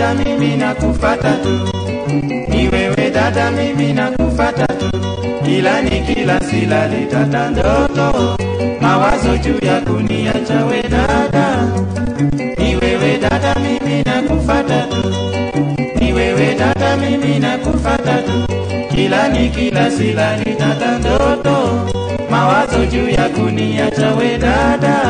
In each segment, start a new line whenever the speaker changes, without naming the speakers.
dada mimi nakufata tu, ni wewe dada mimi nakufata tu, kila nikila silali tata ndoto, mawazo juu ya kuniacha we dada, ni wewe dada mimi nakufata tu, ni wewe dada mimi nakufata tu, kila nikila silali tata ndoto, mawazo juu ya kuniacha we dada.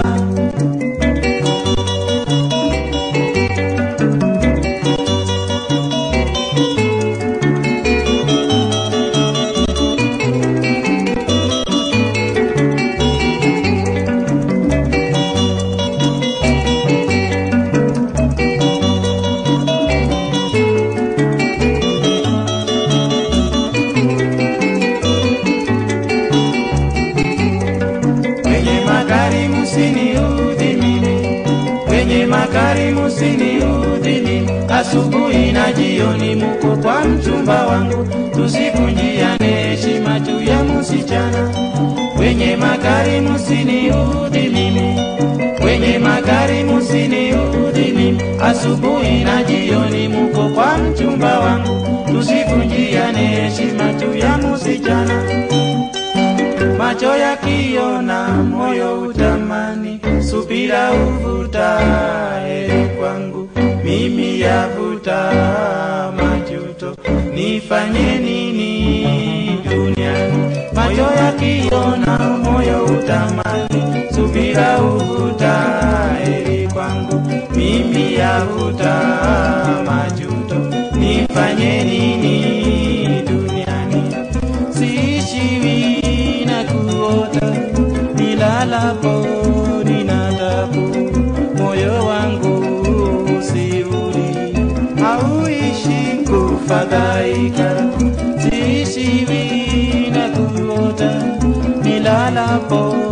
Magari musiniudhi mimi, asubuhi na jioni muko kwa mchumba wangu, tusivunjiane heshima juu ya msichana. Wenye magari musiniudhi mimi, wenye magari musiniudhi mimi, asubuhi na jioni muko kwa mchumba wangu, tusivunjiane heshima juu ya msichana. Macho yakiona moyo utamani, subira uvuta heri kwangu, mimi yavuta majuto, nifanye nini duniani? Macho yakiona moyo utamani, subira uvuta heri kwangu, mimi yavuta majuto, nifanye nini duniani? Siishiwi na kuota, nilalapo ninatabu, moyo wangu usirudi, hauishi kufadhaika. Siishiwi na kuota, nilalapo